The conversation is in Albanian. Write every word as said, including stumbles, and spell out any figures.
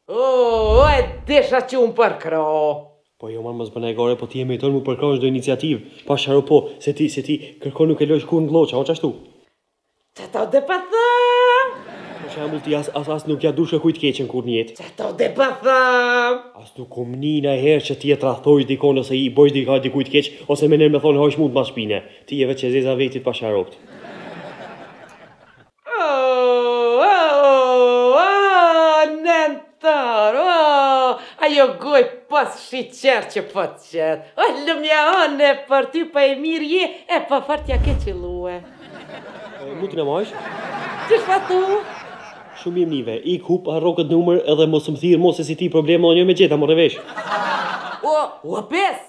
O, e desha që unë përkro. Po jo marrë mos bënej gore, po ti e me tonë mu përkronë çdo iniciativë. Pa sharo po, se ti, se ti kërkon nuk e lojsh kur në lloqa, o qashtu. Që to dhe pa thëm? Për shembull ti as, as, as nuk ja dush e kujt keqen kur njetë. Që to dhe pa thëm? As nuk kom nina herë që ti e trathojsh dikon ose i bojsh dika dikujt keq, ose me nërë me thonë hojsh mund ma shpine. Ti e veç që zeza vetit pa sharopt. Oh, oh, oh, nentar, oh, ajo goj pas shiqer që po të qetë. O, lëmja one, për ty pa e mirë je, e pa fartja ke qëllue. Mu të në majsh? Që shfa tu? Shumë jem nive, ik hup arrokët numër edhe mos më thirë mos e si ti problema o një me gjeta, more vesh. O, o, pes!